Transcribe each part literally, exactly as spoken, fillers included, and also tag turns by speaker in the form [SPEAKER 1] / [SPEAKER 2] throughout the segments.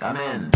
[SPEAKER 1] Come in.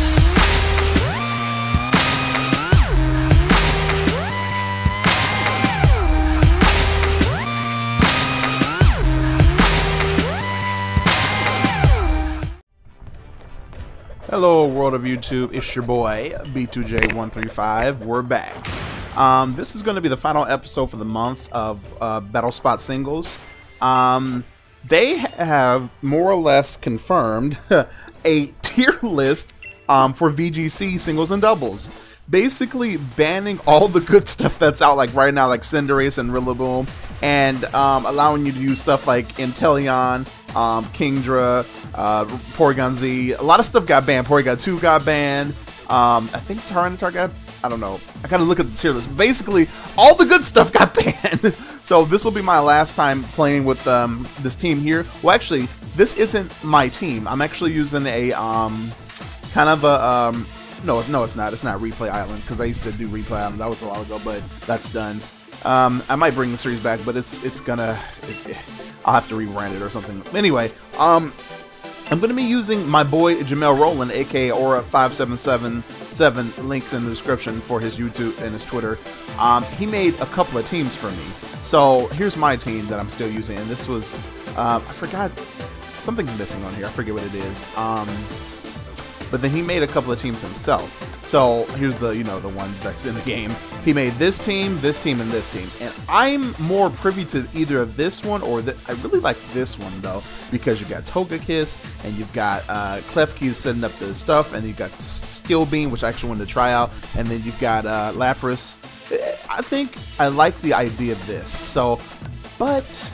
[SPEAKER 2] Hello world of YouTube, it's your boy B two J one three five. We're back. Um, this is going to be the final episode for the month of uh, Battle Spot Singles. Um, they have more or less confirmed a tier list um, for V G C singles and doubles. Basically banning all the good stuff that's out like right now, like Cinderace and Rillaboom, and um, allowing you to use stuff like Inteleon, um, Kingdra, uh, Porygon Z. A lot of stuff got banned. Porygon two got banned. Um, I think Tyranitar got, I don't know. I gotta look at the tier list. Basically, all the good stuff got banned. So this will be my last time playing with um, this team here. Well, actually, this isn't my team. I'm actually using a um, kind of a... Um, No, no, it's not. It's not Replay Island, because I used to do Replay Island. That was a while ago, but that's done. Um, I might bring the series back, but it's it's gonna... It, I'll have to rebrand it or something. Anyway, um, I'm going to be using my boy Jamel Roland, a k a. Aura five seven seven seven. Links in the description for his YouTube and his Twitter. Um, he made a couple of teams for me. So here's my team that I'm still using. And this was... Uh, I forgot... Something's missing on here. I forget what it is. Um... But then he made a couple of teams himself. So here's the, you know, the one that's in the game. He made this team, this team, and this team. And I'm more privy to either of this one or that. I really like this one though, because you've got Togekiss and you've got uh, Klefki setting up the stuff, and you've got Steel Beam, which I actually wanted to try out, and then you've got uh, Lapras. I think I like the idea of this. So, but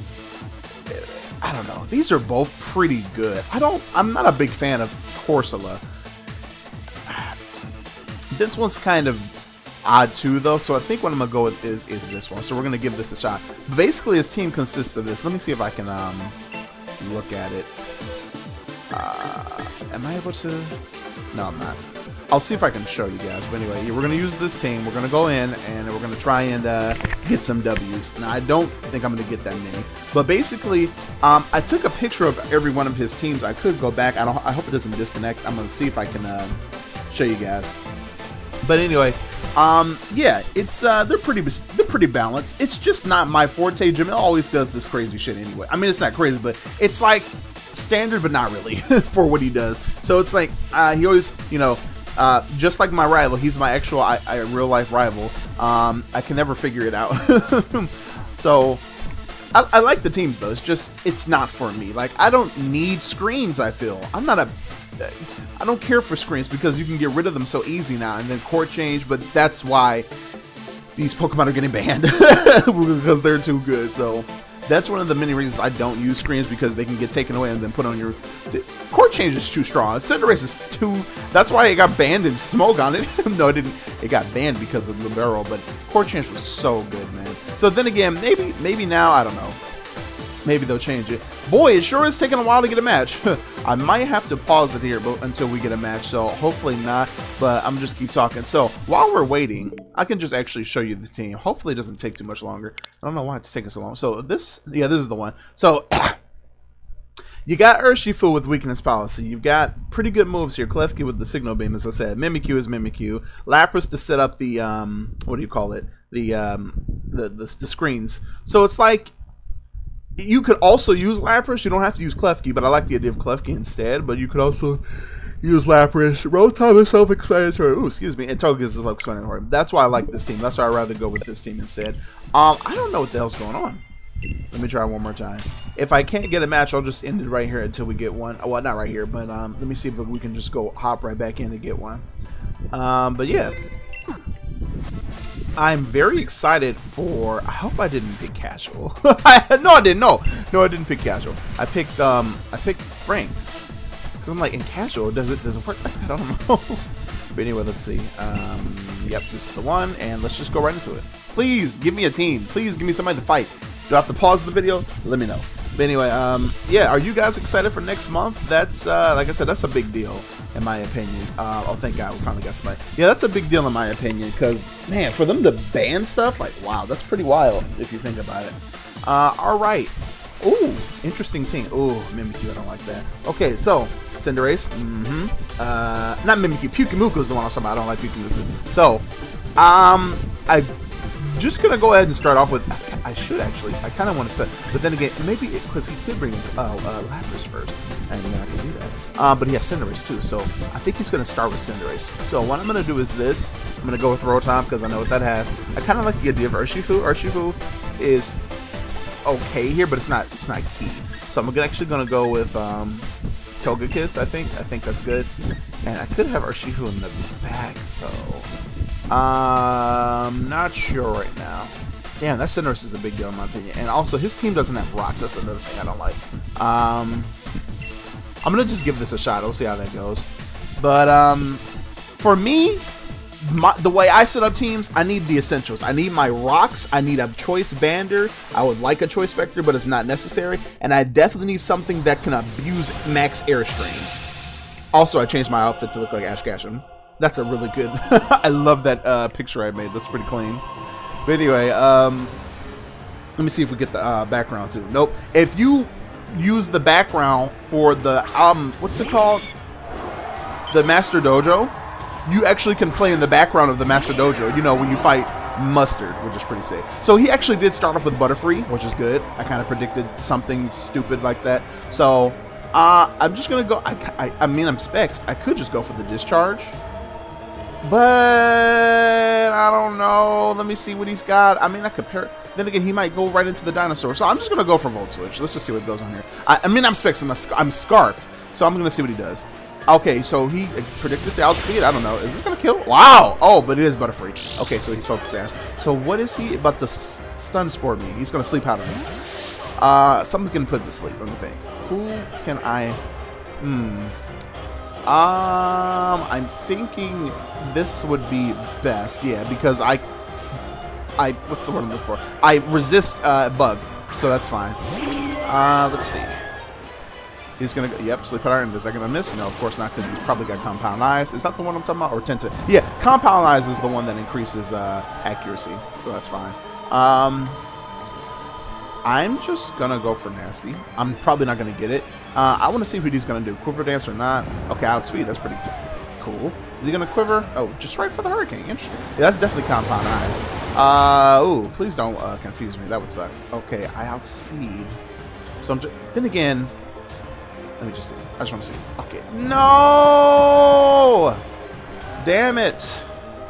[SPEAKER 2] I don't know. These are both pretty good. I don't. I'm not a big fan of Corsola. This one's kind of odd too, though. So I think what I'm gonna go with is is this one. So we're gonna give this a shot. Basically, his team consists of this. Let me see if I can um look at it. Uh, am I able to? No, I'm not. I'll see if I can show you guys. But anyway, we're going to use this team. We're going to go in, and we're going to try and uh, get some W's. Now, I don't think I'm going to get that many. But basically, um, I took a picture of every one of his teams. I could go back. I, don't, I hope it doesn't disconnect. I'm going to see if I can uh, show you guys. But anyway, um, yeah, it's uh, they're pretty they're pretty balanced. It's just not my forte. Jamel always does this crazy shit anyway. I mean, it's not crazy, but it's like standard, but not really for what he does. So it's like uh, he always, you know... Uh, just like my rival, he's my actual I, I, real life rival. Um, I can never figure it out. So I, I like the teams though. It's just it's not for me. Like I don't need screens. I feel I'm not a. I don't care for screens because you can get rid of them so easy now. And then court change, but that's why these Pokemon are getting banned because they're too good. So. That's one of the many reasons I don't use screens, because they can get taken away and then put on your... Court change is too strong. Cinderace is too... That's why it got banned in Smogon. It, no, it didn't. It got banned because of Libero, but court change was so good, man. So then again, maybe maybe now, I don't know. Maybe they'll change it. Boy, it sure is taking a while to get a match. I might have to pause it here but until we get a match, so hopefully not, but I'm just keep talking. So while we're waiting, I can just actually show you the team. Hopefully it doesn't take too much longer. I don't know why it's taking so long. So this, yeah, this is the one. So you got Urshifu with weakness policy. You've got pretty good moves here. Klefki with the signal beam, as I said. Mimikyu is Mimikyu. Lapras to set up the, um, what do you call it? The, um, the, the, the screens. So it's like, you could also use Lapras. You don't have to use Klefki, but I like the idea of Klefki instead. But you could also use Lapras. Road time is self-explanatory. Ooh, excuse me. And Togekiss is self-explanatory. That's why I like this team. That's why I'd rather go with this team instead. Um, I don't know what the hell's going on. Let me try one more time. If I can't get a match, I'll just end it right here until we get one. Well, not right here, but um, let me see if we can just go hop right back in to get one. Um, but yeah. I'm very excited for... I hope I didn't pick casual. No, I didn't. No, no, I didn't pick casual. I picked um, I picked ranked. Because I'm like, in casual, does it does it work like that? I don't know. But anyway, let's see. Um, yep, this is the one, and let's just go right into it. Please give me a team. Please give me somebody to fight. Do I have to pause the video? Let me know. But anyway, um, yeah, are you guys excited for next month? That's, uh, like I said, that's a big deal, in my opinion. Uh, oh, thank God we finally got somebody. Yeah, that's a big deal, in my opinion, because, man, for them to ban stuff, like, wow, that's pretty wild, if you think about it. Uh, all right. Ooh, interesting team. Ooh, Mimikyu, I don't like that. Okay, so, Cinderace. Mm-hmm. Uh, not Mimikyu. Pyukumuku is the one I was talking about. I don't like Pyukumuku. So, um, I'm just going to go ahead and start off with... I should actually. I kind of want to set... But then again, maybe because he could bring uh, uh, Lapras first. And then I can do that. Uh, but he has Cinderace too, so I think he's going to start with Cinderace. So what I'm going to do is this. I'm going to go with Rotom because I know what that has. I kind of like the idea of Urshifu. Urshifu is... okay here, but it's not it's not key. So I'm actually gonna go with um, Togekiss. I think I think that's good, and I could have Urshifu in the back though. Um, not sure right now. Damn, that Cinderace is a big deal in my opinion, and also his team doesn't have rocks. That's another thing I don't like. Um, I'm gonna just give this a shot. We'll see how that goes. But um, for me. My, the way I set up teams, I need the essentials. I need my rocks. I need a choice bander. I would like a choice vector, but it's not necessary. And I definitely need something that can abuse max airstream. Also, I changed my outfit to look like Ash Ketchum. That's a really good... I love that uh, picture I made. That's pretty clean. But anyway, um, let me see if we get the uh, background too. Nope. If you use the background for the... um, what's it called? The Master Dojo. You actually can play in the background of the Master Dojo, you know, when you fight Mustard, which is pretty sick. So he actually did start off with Butterfree, which is good. I kind of predicted something stupid like that. So, uh, I'm just going to go, I, I, I mean, I'm Specs. I could just go for the Discharge. But, I don't know. Let me see what he's got. I mean, I compare. Then again, he might go right into the Dinosaur. So I'm just going to go for Volt Switch. Let's just see what goes on here. I, I mean, I'm Specs. I'm, a, I'm Scarfed. So I'm going to see what he does. Okay, so he predicted the outspeed. I don't know. Is this going to kill? Wow. Oh, but it is Butterfree. Okay, so he's focused Ash. So what is he about to stun sport me? He's going to sleep powder me. Uh, something's going to put to sleep. Let me think. Who can I... Hmm. Um, I'm thinking this would be best. Yeah, because I... I... What's the word I'm looking for? I resist uh, Bug. So that's fine. Uh, let's see. He's gonna go, yep, sleep powder, and is that gonna miss? No, of course not, because he's probably got Compound Eyes. Is that the one I'm talking about? Or Tenta? Yeah, Compound Eyes is the one that increases uh, accuracy, so that's fine. Um, I'm just gonna go for Nasty. I'm probably not gonna get it. Uh, I want to see what he's gonna do. Quiver Dance or not? Okay, outspeed. That's pretty cool. Is he gonna quiver? Oh, just right for the Hurricane. Interesting. Yeah, that's definitely Compound Eyes. Uh, ooh, please don't uh, confuse me. That would suck. Okay, I outspeed. So I'm just, then again. Let me just see. I just want to see. Okay. No! Damn it.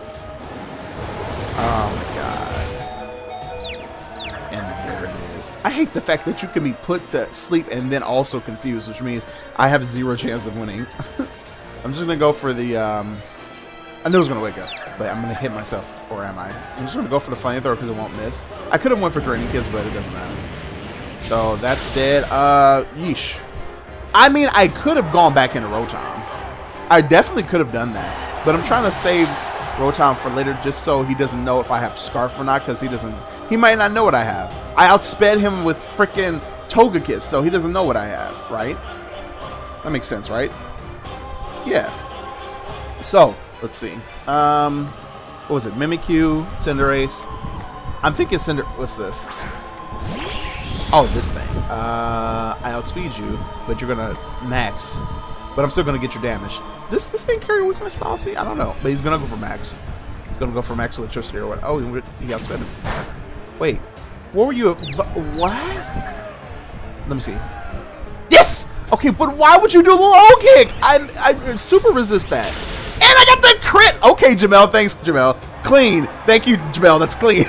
[SPEAKER 2] Oh my god. And there it is. I hate the fact that you can be put to sleep and then also confused, which means I have zero chance of winning. I'm just going to go for the... Um, I knew I was going to wake up, but I'm going to hit myself. Or am I? I'm just going to go for the Flamethrower because it won't miss. I could have went for Draining Kiss, but it doesn't matter. So that's dead. Uh, yeesh. I mean, I could have gone back into Rotom. I definitely could have done that. But I'm trying to save Rotom for later just so he doesn't know if I have Scarf or not, because he doesn't... He might not know what I have. I outsped him with freaking Togekiss, so he doesn't know what I have, right? That makes sense, right? Yeah. So, let's see. Um, what was it? Mimikyu, Cinderace. I'm thinking Cinder... What's this? Oh, this thing. Uh, I outspeed you, but you're gonna max. But I'm still gonna get your damage. This this thing carry weakness policy? I don't know. But he's gonna go for max. He's gonna go for max electricity or what? Oh, he, he outsped him. Wait, what were you? What? Let me see. Yes. Okay, but why would you do the low kick? I I super resist that. And I got the crit. Okay, Jamel. Thanks, Jamel. Clean. Thank you, Jamel. That's clean.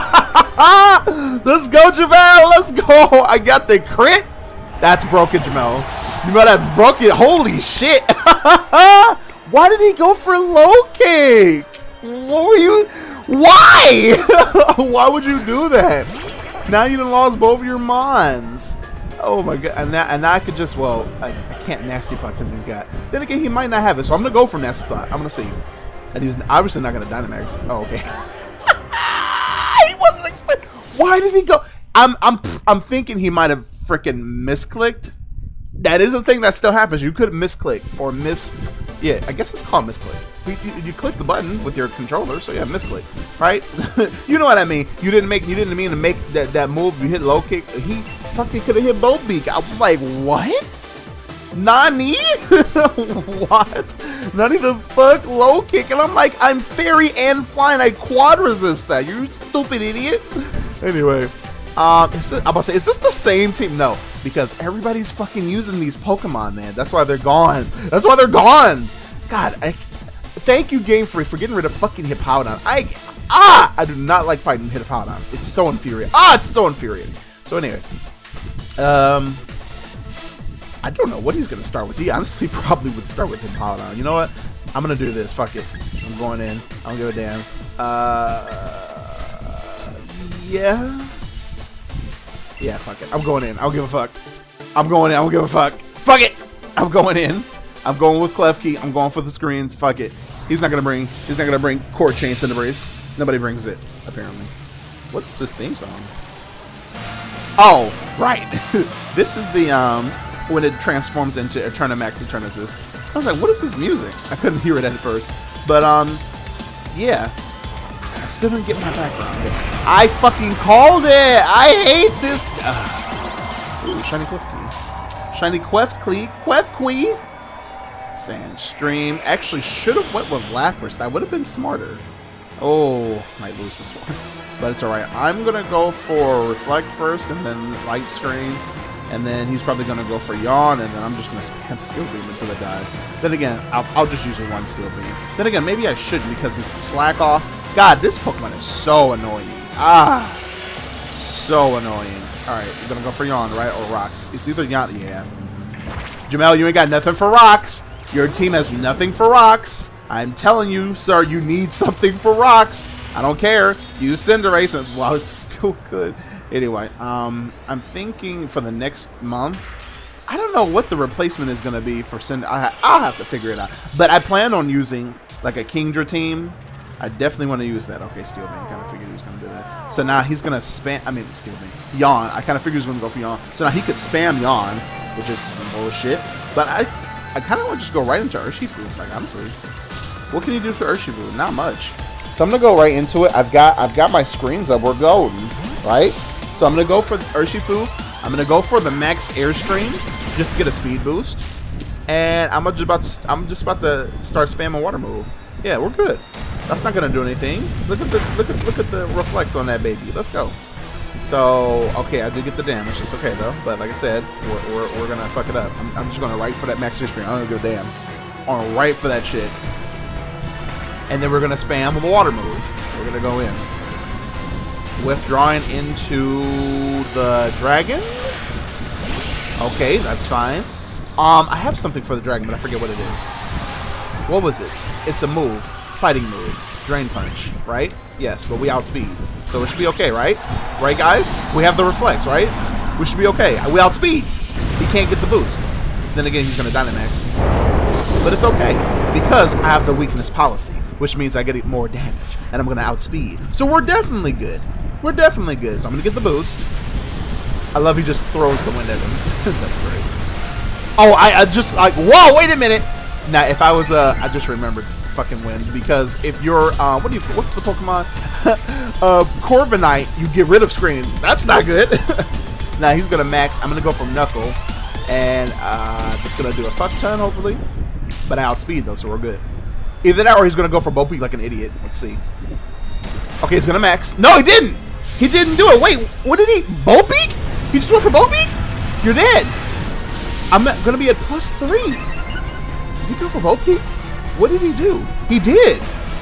[SPEAKER 2] Let's go, Jamel. Let's go. I got the crit. That's broken, Jamel. You might have broken. Holy shit. Why did he go for low kick? What were you? Why? Why would you do that? Now you done lost both of your mons. Oh my god. And now, and now I could just, well, I, I can't Nasty Plot because he's got. Then again, he might not have it. So I'm going to go for Nasty Plot. I'm going to see. And he's obviously not going to Dynamax. Oh, okay. He wasn't expecting. Why did he go? I'm I'm I'm thinking he might have freaking misclicked. That is a thing that still happens. You could misclick or miss Yeah, I guess it's called misclick. You, you, you click the button with your controller, so yeah, misclick, right? You know what I mean? You didn't make, you didn't mean to make that that move. You hit low kick. He fucking could have hit both beak. I was like, what? Nani? What? Not even fuck low kick, and I'm like, I'm fairy and flying. I quad resist that. You stupid idiot. Anyway, um, is this, I'm about to say, is this the same team? No. Because everybody's fucking using these Pokemon, man. That's why they're gone. That's why they're gone. God, I, thank you, Game Freak, for getting rid of fucking Hippowdon. I, ah, I do not like fighting Hippowdon. It's so infuriating. Ah, it's so infuriating. So anyway, um, I don't know what he's gonna start with. He honestly probably would start with Hippowdon. You know what? I'm gonna do this. Fuck it. I'm going in. I don't give a damn. Uh, yeah. Yeah, fuck it. I'm going in. I don't give a fuck. I'm going in. I don't give a fuck. Fuck it. I'm going in. I'm going with Klefki. I'm going for the screens. Fuck it. He's not gonna bring. He's not gonna bring Core Chain Cinderbrace. Nobody brings it apparently. What's this theme song? Oh, right. This is the um when it transforms into Eternamax Eternatus. I was like, what is this music? I couldn't hear it at first, but um, yeah. I still didn't get my background. I fucking called it! I hate this! Ugh. Ooh, Shiny Quefkey. Shiny Quefkey. Quefkey! Sandstream. Actually, should have went with Lapras. That would have been smarter. Oh, might lose this one. But it's alright. I'm gonna go for Reflect first, and then Light Screen. And then he's probably gonna go for Yawn, and then I'm just gonna spam Steel Beam until it dies. Then again, I'll, I'll just use one Steel Beam. Then again, maybe I shouldn't because it's Slack Off. God, this Pokemon is so annoying. Ah, so annoying. All right, you're gonna go for Yawn, right, or Rocks? It's either Yawn, yeah. Jamel, you ain't got nothing for Rocks. Your team has nothing for Rocks. I'm telling you, sir, you need something for Rocks. I don't care. Use Cinderace, and while it's still good. Anyway, um, I'm thinking for the next month. I don't know what the replacement is gonna be for Cinder. I ha I'll have to figure it out. But I plan on using like a Kingdra team. I definitely want to use that. Okay, Steel Beam. Kind of figured he was going to do that. So now he's going to spam. I mean, Steel Beam. Yawn. I kind of figured he was going to go for Yawn. So now he could spam Yawn, which is some bullshit. But I I kind of want to just go right into Urshifu. Like, honestly. What can you do for Urshifu? Not much. So I'm going to go right into it. I've got I've got my screens up. We're golden. Right? So I'm going to go for Urshifu. I'm going to go for the Max Airstream just to get a speed boost. And I'm just about to, I'm just about to start spamming Water Move. Yeah, we're good. That's not gonna do anything. Look at the look at look at the reflects on that baby. Let's go. So okay, I did get the damage. It's okay though. But like I said, we're we're, we're gonna fuck it up. I'm, I'm just gonna write for that max history. I don't give a damn. I'm gonna write for that shit. And then we're gonna spam the water move. We're gonna go in. Withdrawing into the dragon. Okay, that's fine. Um, I have something for the dragon, but I forget what it is. What was it? It's a move. Fighting move. Drain Punch, right? Yes, but we outspeed. So it should be okay, right? Right, guys? We have the reflex, right? We should be okay. We outspeed. He can't get the boost. Then again, he's going to Dynamax. But it's okay, because I have the weakness policy, which means I get more damage, and I'm going to outspeed. So we're definitely good. We're definitely good. So I'm going to get the boost. I love he just throws the wind at him. That's great. Oh, I, I just, like, whoa, wait a minute. Now, if I was, uh, I just remembered fucking wind, because if you're, uh, what do you, what's the Pokemon? uh, Corviknight, you get rid of screens. That's not good. Now, he's going to max. I'm going to go for Knuckle, and uh, just going to do a fuck ton, hopefully. But I outspeed, though, so we're good. Either that or he's going to go for Bopeak like an idiot. Let's see. Okay, he's going to max. No, he didn't. He didn't do it. Wait, what did he, Bopeak? He just went for Bopeak? You're dead. I'm going to be at plus three. Did he go for Bopeak? What did he do? He did.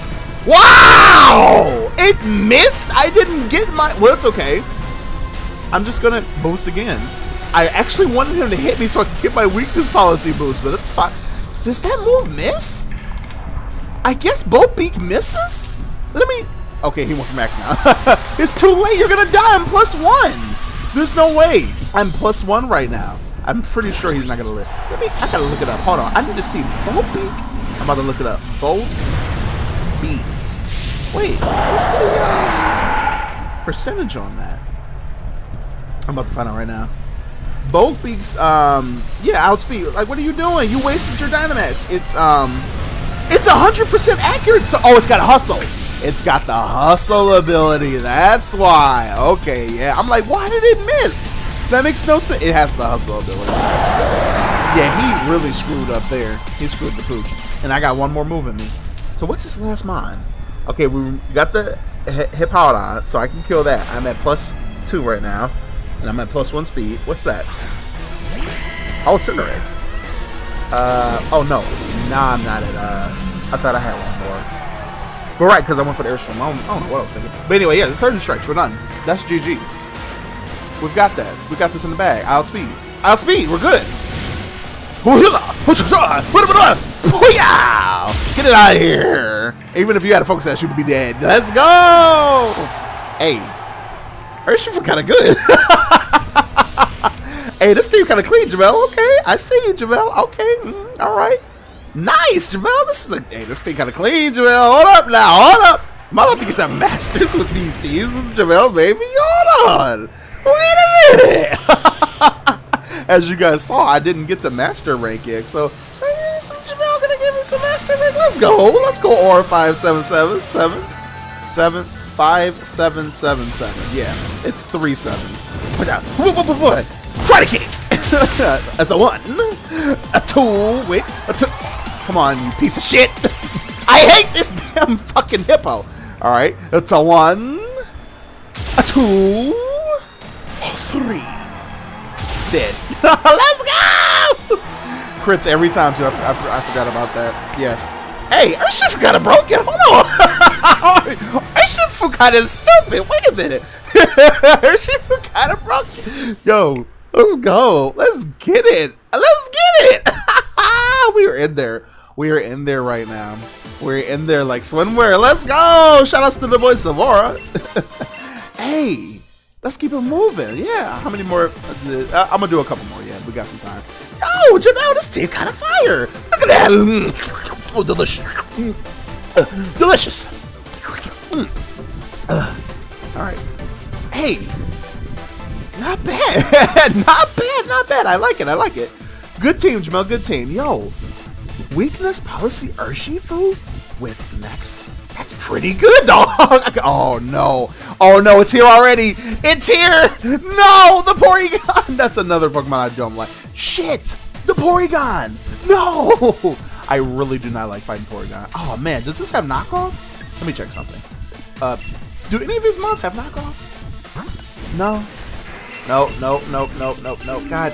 [SPEAKER 2] Wow! It missed? I didn't get my... Well, it's okay. I'm just going to boost again. I actually wanted him to hit me so I could get my weakness policy boost, but that's fine. Does that move miss? I guess Bopeak misses? Let me... Okay, he went for max now. It's too late. You're going to die. I'm plus one. There's no way. I'm plus one right now. I'm pretty sure he's not going to live. Let me... I got to look it up. Hold on. I need to see Bopeak. I'm about to look it up. Bolts beat. Wait, what's the uh, percentage on that? I'm about to find out right now. Bulk Beaks, um, yeah, outspeed. Like, what are you doing? You wasted your Dynamax. It's, um, it's one hundred percent accurate. So, oh, it's got a hustle. It's got the hustle ability. That's why. Okay, yeah. I'm like, why did it miss? That makes no sense. It has the hustle ability. Yeah, he really screwed up there. He screwed the pooch. And I got one more move in me. So what's his last mon? Okay, we got the Hippowdon, so I can kill that. I'm at plus two right now. And I'm at plus one speed. What's that? Oh, Cinderace. Uh, oh no. Nah, I'm not at, uh, I thought I had one more. But right, because I went for the Urshifu. I, I don't know what I was thinking. But anyway, yeah, the Surgeon Strikes, we're done. That's G G. We've got that. We got this in the bag. Outspeed. Outspeed, we're good. Get it out of here. Even if you had a focus ash, you would be dead. Let's go. Hey, Urshifu kind of good. Hey, this team kind of clean, Jamel. Okay, I see you, Jamel. Okay, mm, all right. Nice, Jamel. This is a hey, this team kind of clean, Jamel. Hold up now, hold up. I'm about to get to masters with these teams, Jamel, baby. Hold on. Wait a minute. As you guys saw, I didn't get to master rank yet, so some Jamel gonna give me some master rank. Let's go. Let's go. Or five seven seven seven seven five seven seven seven. Yeah, it's three sevens. Watch out. Try to get it. As a one, a two, wait, a two. Come on, you piece of shit. I hate this damn fucking hippo. All right, it's a one, a two, a three. Dead. Let's go! Crits every time too. I, I, I forgot about that. Yes. Hey, Urshifu got a broken. Hold on. Urshifu kind of stupid. Wait a minute. Urshifu kind of broken. Yo, let's go. Let's get it. Let's get it. We are in there. We are in there right now. We're in there like swimwear. Let's go. Shout outs to the boy Samora. Hey. Let's keep it moving. Yeah. How many more? Uh, I'm going to do a couple more. Yeah, we got some time. Yo, Jamel, this team kind of fire. Look at that. Mm. Oh, delicious. Mm. Uh, delicious. Mm. Uh, all right. Hey. Not bad. Not bad. Not bad. I like it. I like it. Good team, Jamel. Good team. Yo. Weakness policy Urshifu with next. That's pretty good, dog. Oh, no. Oh, no. It's here already. It's here. No. The Porygon. That's another Pokemon I don't like. Shit. The Porygon. No. I really do not like fighting Porygon. Oh, man. Does this have knockoff? Let me check something. Uh, do any of his mons have knockoff? No. No, no, no, no, no, no. God.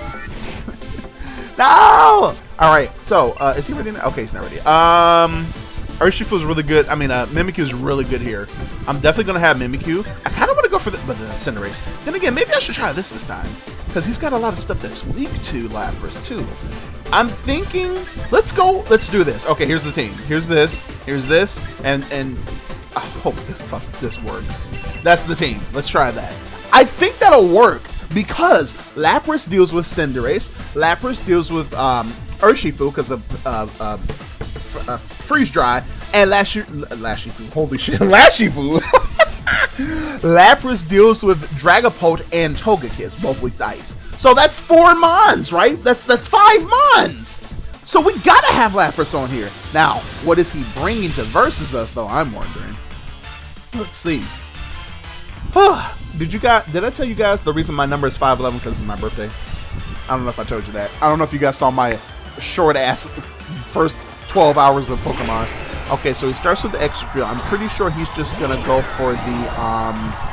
[SPEAKER 2] No. All right. So, uh, is he ready now? Okay, he's not ready. Um... Urshifu is really good. I mean, uh, Mimikyu is really good here. I'm definitely going to have Mimikyu. I kind of want to go for the, but the Cinderace. Then again, maybe I should try this this time. Because he's got a lot of stuff that's weak to Lapras, too. I'm thinking, let's go, let's do this. Okay, here's the team. Here's this, here's this, and, and I hope the fuck this works. That's the team. Let's try that. I think that'll work because Lapras deals with Cinderace. Lapras deals with um, Urshifu because of uh, uh, Uh, freeze dry and Lashifu, Lashifu, holy shit, Lashifu. Lapras deals with Dragapult and Togekiss, both with ice. So that's four mons, right? That's that's five mons. So we gotta have Lapras on here. Now, what is he bringing to versus us, though? I'm wondering. Let's see. Did you guys? Did I tell you guys the reason my number is five eleven because it's my birthday? I don't know if I told you that. I don't know if you guys saw my short ass first twelve hours of Pokemon. Okay, so he starts with the Excadrill. I'm pretty sure he's just gonna go for the um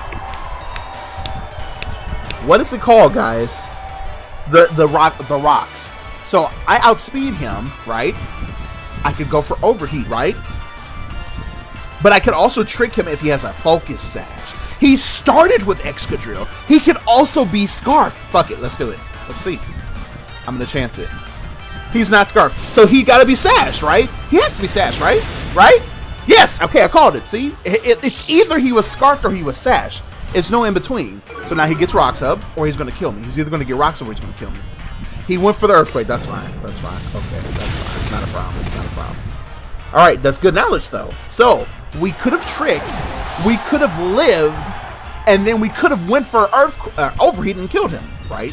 [SPEAKER 2] what is it called, guys? The the rock the rocks. So I outspeed him, right? I could go for overheat, right? But I could also trick him if he has a focus sash. He started with Excadrill. He could also be Scarf. Fuck it, let's do it. Let's see. I'm gonna chance it. He's not Scarf. So he gotta be Sash, right? He has to be Sash, right? Right? Yes! Okay, I called it. See? It, it, it's either he was Scarfed or he was Sash. It's no in between. So now he gets Rocks Hub or he's gonna kill me. He's either gonna get Rocks Hub or he's gonna kill me. He went for the Earthquake. That's fine. That's fine. Okay, that's fine. It's not a problem. It's not a problem. Alright, that's good knowledge though. So, we could have tricked, we could have lived, and then we could have went for Earth uh, Overheat and killed him, right?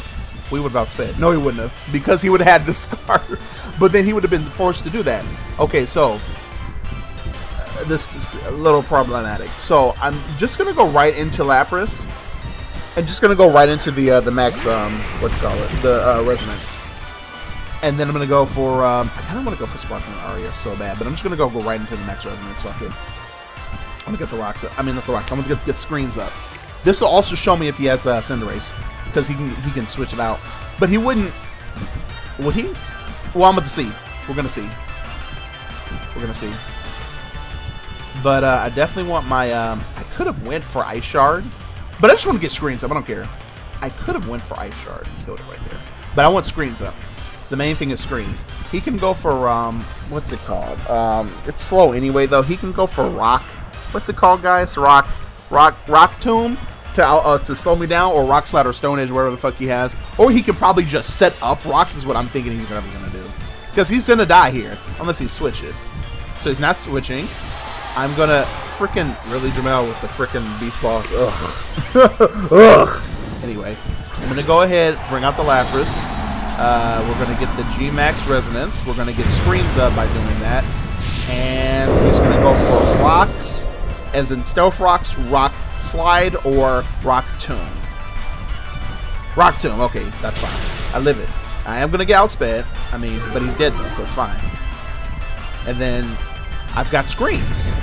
[SPEAKER 2] we would have outsped. No, he wouldn't have, because he would have had the scarf. But then he would have been forced to do that. Okay, so uh, this is a little problematic. So I'm just gonna go right into Lapras, and just gonna go right into the uh, the max um what you call it the uh, resonance, and then I'm gonna go for um, I kind of want to go for Sparkling Aria so bad, but I'm just gonna go go right into the max resonance so I can. I'm gonna get the rocks up. I mean, not the rocks. I'm gonna get, get screens up. This will also show me if he has uh, Cinderace, because he can he can switch it out. But he wouldn't. Would he? Well, I'm about to see. We're gonna see. We're gonna see. But uh, I definitely want my. Um, I could have went for Ice Shard, but I just want to get screens up. I don't care. I could have went for Ice Shard and killed it right there. But I want screens up. The main thing is screens. He can go for um, what's it called? Um, it's slow anyway though. He can go for Rock. What's it called, guys? Rock, Rock, Rock Tomb to uh, to slow me down, or Rock Slide or Stone Edge, whatever the fuck he has. Or he can probably just set up rocks. Is what I'm thinking he's gonna be gonna do, because he's gonna die here unless he switches. So he's not switching. I'm gonna freaking really Jamel with the freaking Beast Ball. Ugh. Ugh. Anyway, I'm gonna go ahead, bring out the Lapras. Uh, we're gonna get the G Max Resonance. We're gonna get screens up by doing that, and he's gonna go for rocks. As in Stealth Rocks, Rock Slide, or Rock Tomb. Rock Tomb, okay, that's fine. I live it. I am going to get outsped. I mean, but he's dead though, so it's fine. And then I've got screens.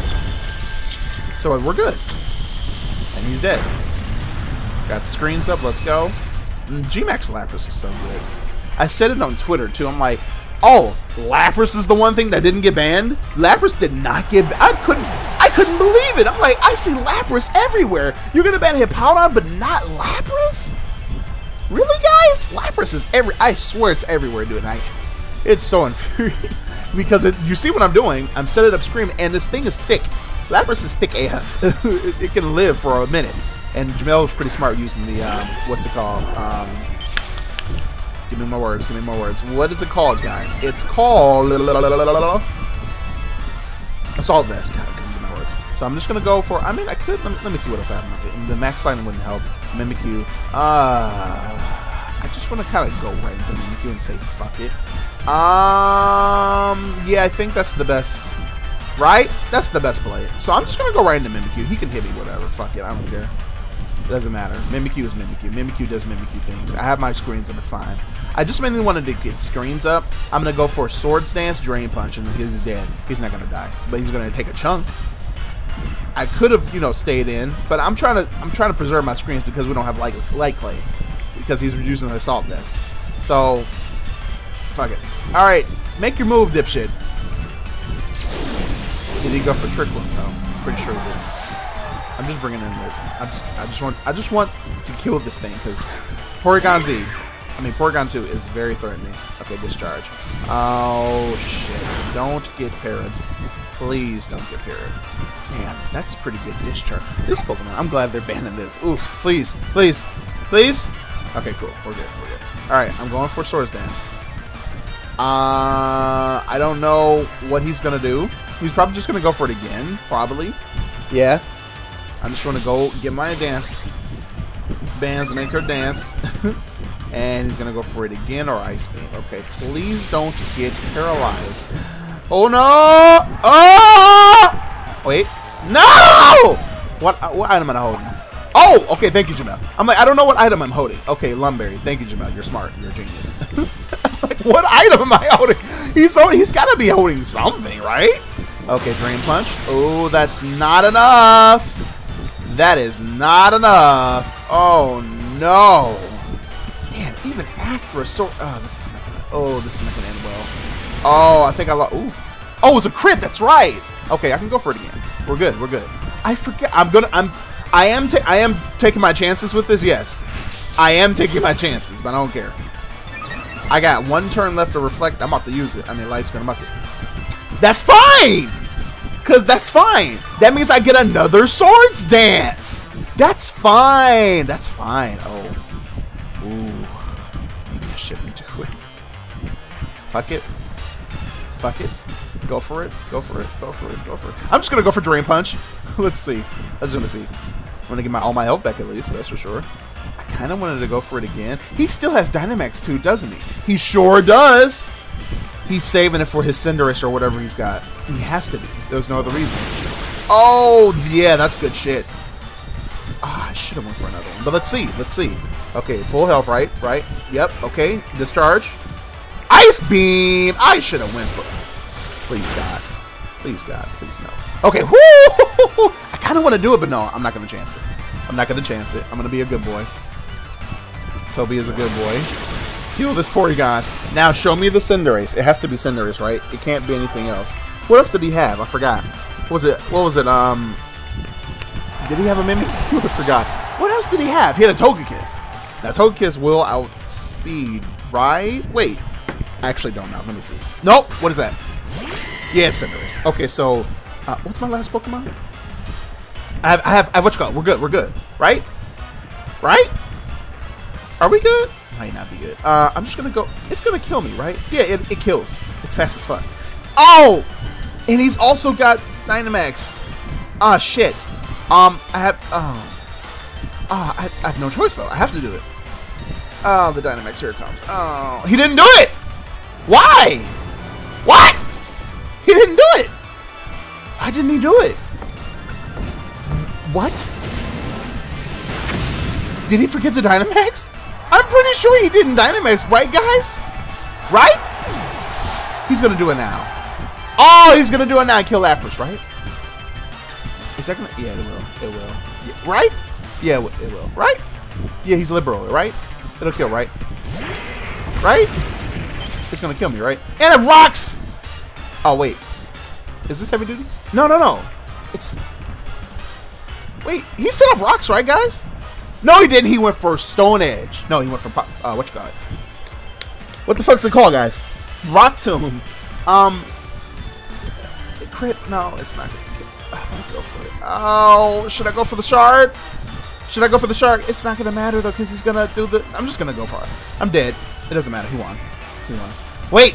[SPEAKER 2] So we're good. And he's dead. Got screens up, let's go. G Max Lapras is so good. I said it on Twitter too. I'm like, oh, Lapras is the one thing that didn't get banned? Lapras did not get banned. I couldn't I couldn't believe it. I'm like, I see Lapras everywhere. You're gonna ban Hippowdon, but not Lapras? Really, guys? Lapras is every I swear it's everywhere, dude. I it's so infuriating. Because it, you see what I'm doing. I'm setting up Scream, and this thing is thick. Lapras is thick A F. it, it can live for a minute. And Jamel was pretty smart using the um, what's it called? Um, Give me more words. Give me more words. What is it called, guys? It's called Assault Vest. God, give me more words. So I'm just gonna go for. I mean, I could. Let me, let me see what else I have. The Max Lightning wouldn't help. Mimikyu. Uh, I just want to kind of go right into Mimikyu and say fuck it. Um, yeah, I think that's the best. Right? That's the best play. So I'm just gonna go right into Mimikyu. He can hit me, whatever. Fuck it. I don't care. Doesn't matter. Mimikyu is Mimikyu. Mimikyu does Mimikyu things. I have my screens up. It's fine. I just mainly wanted to get screens up. I'm going to go for Swords Dance, Drain Punch, and he's dead. He's not going to die. But he's going to take a chunk. I could have, you know, stayed in. But I'm trying to I'm trying to preserve my screens because we don't have Light, light Clay. Because he's reducing the Assault Vest. So, fuck it. Alright. Make your move, dipshit. Did he go for Trick Room? No. Pretty sure he did. I'm just bringing in the. I just, I just want, I just want to kill this thing because Porygon Z, I mean Porygon two is very threatening. Okay, discharge. Oh shit! Don't get parried. Please don't get parried. Man, that's pretty good discharge. This Pokemon, I'm glad they're banning this. Oof! Please, please, please. Okay, cool. We're good. We're good. All right, I'm going for Swords Dance. Uh, I don't know what he's gonna do. He's probably just gonna go for it again. Probably. Yeah. I just want to go get my dance bands, make her dance. And he's going to go for it again or Ice Beam. Okay, please don't get paralyzed. Oh, no! Oh! Wait. No! What, what item am I holding? Oh! Okay, thank you, Jamel. I'm like, I don't know what item I'm holding. Okay, Lumberry. Thank you, Jamel. You're smart. You're a genius. Like, what item am I holding? He's, he's got to be holding something, right? Okay, Drain Punch. Oh, that's not enough. That is not enough. Oh no! Damn, even after a sword. Oh, this is not gonna. Oh, this is not gonna end well. Oh, I think I lost. Ooh. Oh, it was a crit. That's right. Okay, I can go for it again. We're good. We're good. I forget. I'm gonna. I'm. I am. Ta I am taking my chances with this. Yes, I am taking my chances, but I don't care. I got one turn left to reflect. I'm about to use it. I mean, light screen. I'm about to. That's fine. Because that's fine. That means I get another Swords Dance. That's fine. That's fine. Oh. Ooh. Maybe I shouldn't do it. Fuck it. Fuck it. Go for it. Go for it. Go for it. Go for it. I'm just going to go for Drain Punch. Let's see. Let's just see. I'm going to get my all my health back at least. That's for sure. I kind of wanted to go for it again. He still has Dynamax too, doesn't he? He sure does. He's saving it for his Cinderace or whatever he's got. He has to be. There's no other reason. Oh, yeah, that's good shit. Ah, I should have went for another one. But let's see. Let's see. Okay, full health, right? Right? Yep. Okay. Discharge. Ice Beam! I should have went for it. Please, God. Please, God. Please, no. Okay. Woo! I kind of want to do it, but no. I'm not going to chance it. I'm not going to chance it. I'm going to be a good boy. Toby is a good boy. Heal this Porygon. Now, show me the Cinderace. It has to be Cinderace, right? It can't be anything else. What else did he have? I forgot. What was it? What was it? Um... Did he have a Mimic? I forgot. What else did he have? He had a Togekiss. Now, Togekiss will outspeed, right? Wait. I actually don't know. Let me see. Nope. What is that? Yeah, it's Cinderace. Okay, so... Uh, what's my last Pokemon? I have, I have, I have what you call it. We're good. We're good. Right? Right? Are we good? Might not be good. Uh, I'm just going to go... It's going to kill me, right? Yeah, it, it kills. It's fast as fuck. Oh! And he's also got Dynamax. Ah, shit. Um, I have, oh, oh I, I have no choice though. I have to do it. Oh, the Dynamax, here it comes. Oh, he didn't do it! Why? What? He didn't do it! Why didn't he do it? What? Did he forget the Dynamax? I'm pretty sure he didn't Dynamax, right guys? Right? He's gonna do it now. Oh, he's gonna do it now and kill Lapras, right? Is that gonna? Yeah, it will. It will. Yeah, right? Yeah, it will. Right? Yeah, he's liberal, right? It'll kill, right? Right? It's gonna kill me, right? And it rocks! Oh, wait. Is this heavy duty? No, no, no. It's... Wait, he set up rocks, right, guys? No, he didn't. He went for Stone Edge. No, he went for... Uh, what you call it? What the fuck's it called, guys? Rock Tomb. Um... Crit? No, it's not gonna kill. I'm gonna go for it. Oh, should I go for the shard? Should I go for the shard? It's not gonna matter though, because he's gonna do the... I'm just gonna go for it. I'm dead. It doesn't matter. He won. He won. Wait!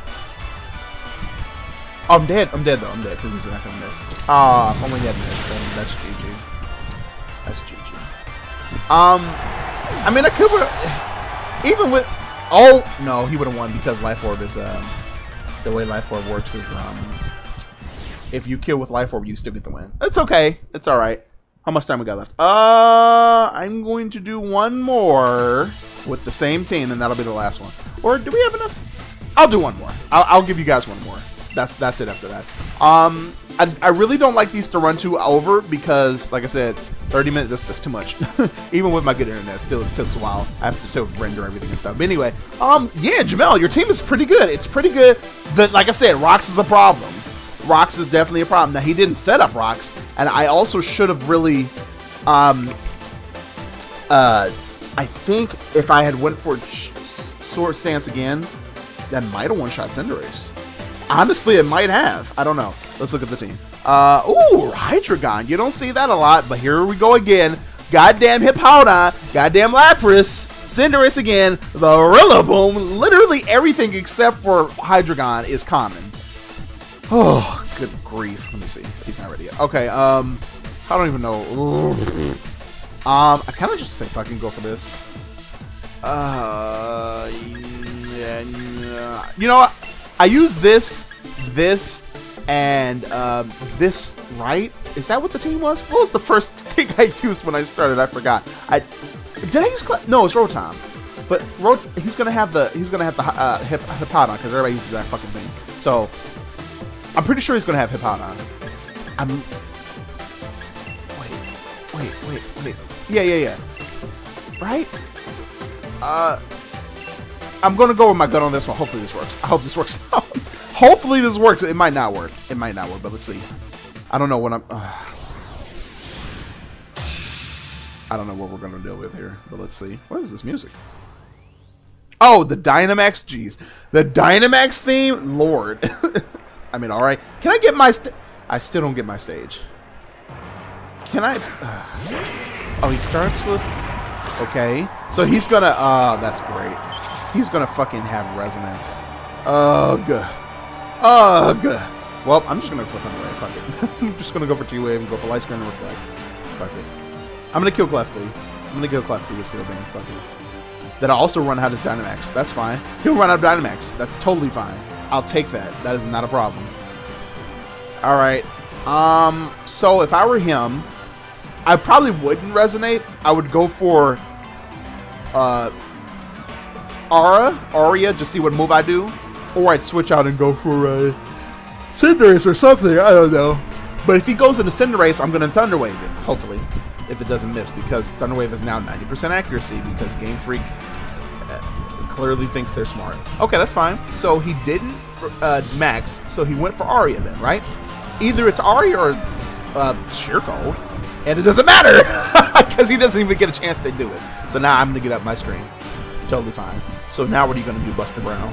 [SPEAKER 2] Oh, I'm dead. I'm dead though. I'm dead because he's not gonna miss. Ah, oh, if only he had missed, then that's G G. That's G G. Um, I mean, I could have... Even with... Oh, no, he would have won because Life Orb is... Um, the way Life Orb works is... Um, if you kill with Life Orb, you still get the win. It's okay. It's alright. How much time we got left? Uh, I'm going to do one more with the same team, and that'll be the last one. Or do we have enough? I'll do one more. I'll, I'll give you guys one more. That's that's it after that. Um, I, I really don't like these to run too over because, like I said, thirty minutes, that's, that's too much. Even with my good internet, still it takes a while. I have to still render everything and stuff. But anyway, um, yeah, Jamel, your team is pretty good. It's pretty good. The, like I said, Rocks is a problem. Rocks is definitely a problem. Now, he didn't set up Rocks, and I also should have really, um, uh, I think if I had went for Sword Stance again, that might have one-shot Cinderace. Honestly, it might have. I don't know. Let's look at the team. Uh, ooh, Hydreigon. You don't see that a lot, but here we go again. Goddamn Hippowdon. Goddamn Lapras. Cinderace again. The Rillaboom. Literally everything except for Hydreigon is common. Oh, good grief. Let me see. He's not ready yet. Okay, um, I don't even know. um, I kind of just say fucking go for this. Uh, yeah, yeah. You know what? I use this, this, and um, this, right? Is that what the team was? What was the first thing I used when I started? I forgot. I did I use? No, it's Rotom. But Rot he's gonna have the he's gonna have the uh, Hip Hippowdon because everybody uses that fucking thing. So I'm pretty sure he's gonna have Hippowdon. I'm. Wait, wait, wait, wait. Yeah, yeah, yeah. Right? Uh. I'm gonna go with my gut on this one. Hopefully this works. I hope this works. Hopefully this works. It might not work. It might not work, but let's see. I don't know what I'm. Uh, I don't know what we're gonna deal with here, but let's see. What is this music? Oh, the Dynamax. Jeez, the Dynamax theme. Lord. I mean, all right. Can I get my? St I still don't get my stage. Can I? Uh, oh, he starts with. Okay, so he's gonna. Uh, that's great. He's gonna fucking have resonance. Ugh. Ugh. Well, I'm just gonna go for Thunder Ray. Fuck it. I'm just gonna go for T-Wave and go for Light Screen and Reflect. Fuck it. I'm gonna kill Clefly. I'm gonna go Clef Key with Steel Beam. Fuck it. That'll also run out his Dynamax. That's fine. He'll run out of Dynamax. That's totally fine. I'll take that. That is not a problem. Alright. Um, so if I were him, I probably wouldn't resonate. I would go for uh, Aura, Aria, just see what move I do. Or I'd switch out and go for uh, Cinderace or something. I don't know. But if he goes into Cinderace, I'm going to Thunder Wave it, hopefully, if it doesn't miss. Because Thunder Wave is now ninety percent accuracy because Game Freak uh, clearly thinks they're smart. Okay, that's fine. So he didn't uh, max, so he went for Aria then, right? Either it's Aria or uh, Sheerko. And it doesn't matter because he doesn't even get a chance to do it. So now I'm going to get up my screen. Totally fine. So now what are you going to do, Buster Brown?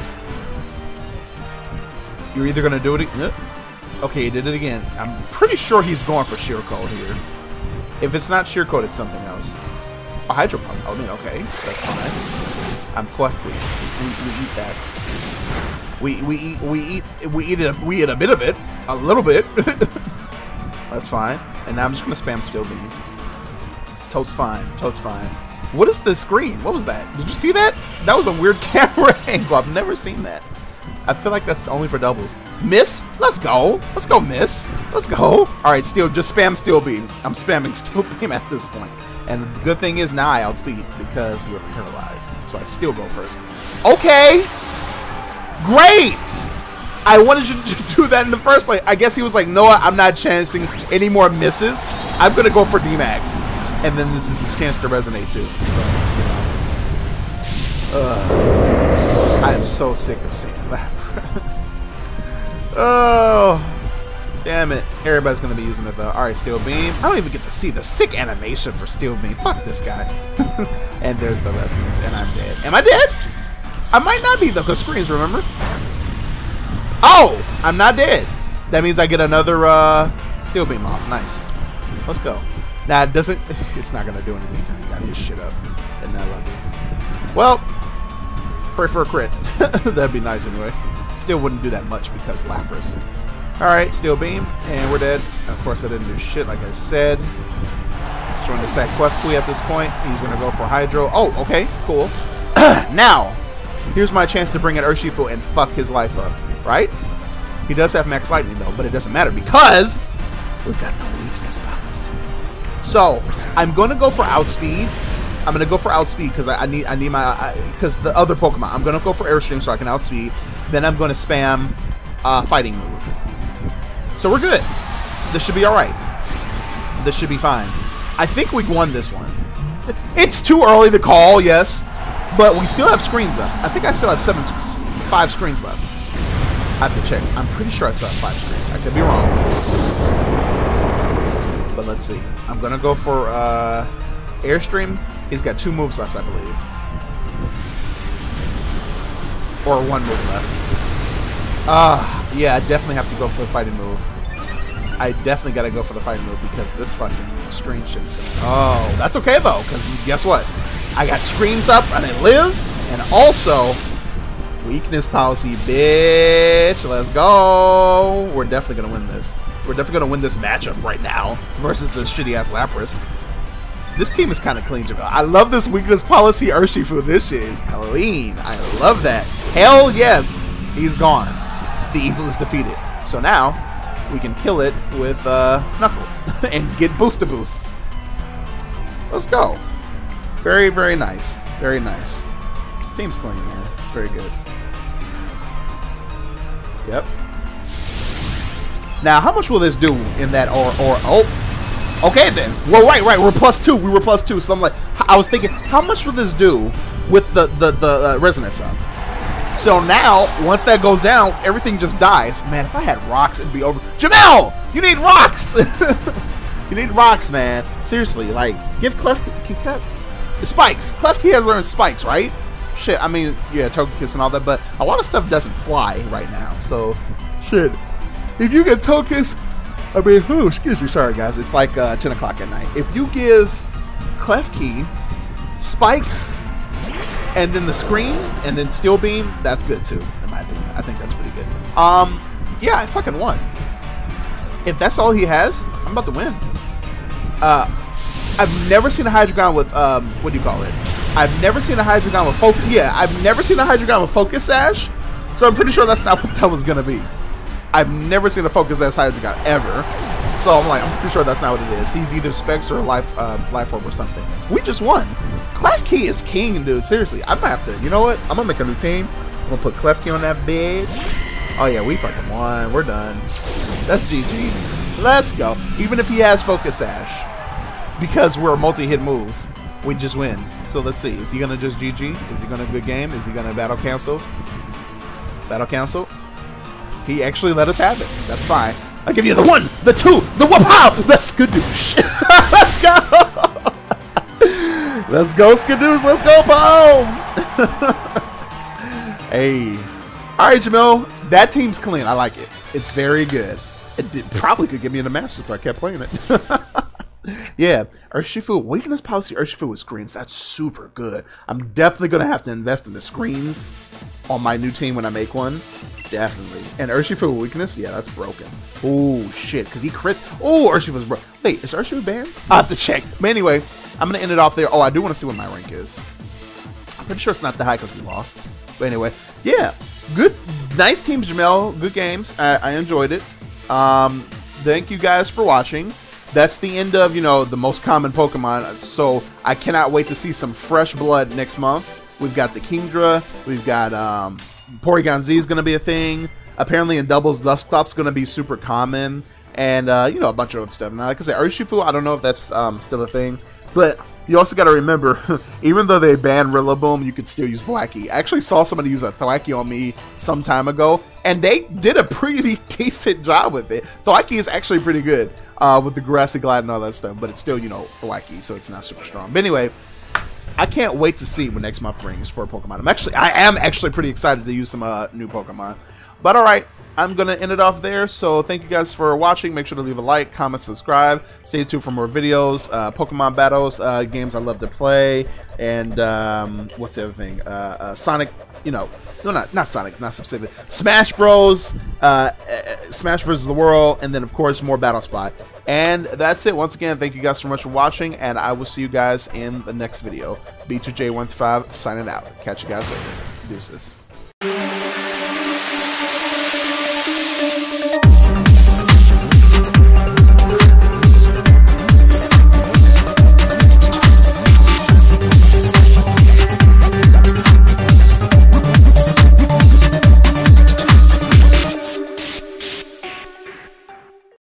[SPEAKER 2] You're either going to do it... Uh, okay, he did it again. I'm pretty sure he's going for Sheer Code here. If it's not Sheer Code, it's something else. A Hydro Pump. I mean, okay. That's fine. I'm Clef Queen. We, we eat that. We, we, eat, we, eat, we, eat a, we eat a bit of it. A little bit. That's fine. And now I'm just going to spam Steel Beam. Toad's fine. Toad's fine. What is the screen? What was that? Did you see that? That was a weird camera angle. I've never seen that. I feel like that's only for doubles. Miss? Let's go. Let's go, Miss. Let's go. All right, Steel. Just spam Steel Beam. I'm spamming Steel Beam at this point. And the good thing is now I outspeed because we're paralyzed. So I still go first. Okay. Great. I wanted you to do that in the first place. I guess he was like, no, I'm not chancing any more misses. I'm going to go for D max. And then this is his chance to resonate too. So, you know. uh, I am so sick of seeing Lapras. Oh, damn it. Everybody's going to be using it though. Alright, Steel Beam. I don't even get to see the sick animation for Steel Beam. Fuck this guy. And there's the resonance. And I'm dead. Am I dead? I might not be though, because screens, remember? Oh, I'm not dead. That means I get another uh, Steel Beam off. Nice. Let's go. Now, it doesn't... It's not going to do anything because he got his shit up. And I love it. Well, pray for a crit. That'd be nice anyway. Still wouldn't do that much because Lapras. Alright, Steel Beam. And we're dead. Of course, I didn't do shit like I said. Showing the sack Quefqui at this point. He's going to go for Hydro. Oh, okay. Cool. Now, here's my chance to bring in Urshifu and fuck his life up. Right? He does have Max Lightning though, but it doesn't matter because we've got the weakness policy. So I'm gonna go for Outspeed. I'm gonna go for Outspeed because I, I need I need my because the other Pokemon. I'm gonna go for Airstream so I can Outspeed. Then I'm gonna spam uh, Fighting move. So we're good. This should be all right. This should be fine. I think we won this one. It's too early to call, yes, but we still have screens up. I think I still have seven, five screens left. I have to check. I'm pretty sure I still have five screens. I could be wrong. But let's see. I'm going to go for uh, Airstream. He's got two moves left, I believe. Or one move left. Ah, uh, yeah, I definitely have to go for the fighting move. I definitely got to go for the fighting move because this fucking screen shit's gonna... Oh, that's okay, though, because guess what? I got screens up and I live, and also... Weakness policy, bitch. Let's go. We're definitely going to win this. We're definitely going to win this matchup right now versus this shitty-ass Lapras. This team is kind of clean, Jamel. I love this weakness policy Urshifu. This shit is clean. I love that. Hell yes. He's gone. The evil is defeated. So now, we can kill it with uh, Knuckle and get booster boosts. Let's go. Very, very nice. Very nice. This team's clean, man. It's very good. Yep. Now, how much will this do in that or or oh? Okay then. Well, right, right. We're plus two. We were plus two. So I'm like, I was thinking, how much will this do with the the the uh, resonance up? So now, once that goes down, everything just dies. Man, if I had rocks, it'd be over. Jamel, you need rocks. You need rocks, man. Seriously, like, give Clef, Clef spikes. Klefki has learned spikes, right? Shit, I mean, yeah, Togekiss and all that, but a lot of stuff doesn't fly right now, so, shit. If you get Togekiss, I mean, who, excuse me, sorry guys, it's like uh, ten o'clock at night. If you give Klefki spikes, and then the screens, and then Steel Beam, that's good too, in my opinion. I think that's pretty good. Um, yeah, I fucking won. If that's all he has, I'm about to win. Uh, I've never seen a Hydreigon with, um, what do you call it? I've never seen a Hydreigon with focus. Yeah, I've never seen a Hydreigon with Focus Sash. So I'm pretty sure that's not what that was gonna be. I've never seen a Focus Sash Hydreigon ever. So I'm like, I'm pretty sure that's not what it is. He's either Specs or Life, uh, Life Orb or something. We just won. Klefki is king, dude. Seriously, I might have to. You know what? I'm gonna make a new team. I'm gonna put Klefki on that bitch. Oh yeah, we fucking won. We're done. That's G G. Let's go. Even if he has Focus Sash, because we're a multi-hit move, we just win. So let's see. Is he gonna just G G? Is he gonna good game? Is he gonna battle cancel? Battle cancel? He actually let us have it. That's fine. I'll give you the one, the two, the wapow, the skadoosh. Let's go. Let's go, skadoosh. Let's go, boom. Hey. All right, Jamel. That team's clean. I like it. It's very good. It did, probably could get me in the Masters if I kept playing it. Yeah, Urshifu, weakness policy Urshifu with screens. That's super good. I'm definitely going to have to invest in the screens on my new team when I make one. Definitely. And Urshifu weakness, yeah, that's broken. Oh, shit, because he crits. Oh, Urshifu's broken. Wait, is Urshifu banned? I'll have to check. But anyway, I'm going to end it off there. Oh, I do want to see what my rank is. I'm pretty sure it's not that high because we lost. But anyway, yeah, good. Nice teams, Jamel. Good games. I, I enjoyed it. Um, thank you guys for watching. That's the end of, you know, the most common Pokemon. So I cannot wait to see some fresh blood next month. We've got the Kingdra. We've got um, Porygon Z is going to be a thing. Apparently in doubles, Dusclops going to be super common. And, uh, you know, a bunch of other stuff. Now, like I said, Urshifu, I don't know if that's um, still a thing. But you also got to remember, even though they banned Rillaboom, you could still use Thwackey. I actually saw somebody use a Thwackey on me some time ago. And they did a pretty decent job with it. Thwackey is actually pretty good. Uh, with the Grassy Glide and all that stuff, but it's still, you know, Thwackey, so it's not super strong. But anyway, I can't wait to see what next month brings for Pokemon. I'm actually, I am actually pretty excited to use some uh, new Pokemon. But all right, I'm gonna end it off there. So thank you guys for watching. Make sure to leave a like, comment, subscribe. Stay tuned for more videos, uh, Pokemon battles, uh, games I love to play, and um, what's the other thing? Uh, uh, Sonic, you know. No, not not Sonic, not specific. Smash Bros, uh, uh, Smash versus the World, and then of course more Battle Spot. And that's it. Once again, thank you guys so much for watching, and I will see you guys in the next video. B two J one five signing out. Catch you guys later. Deuces.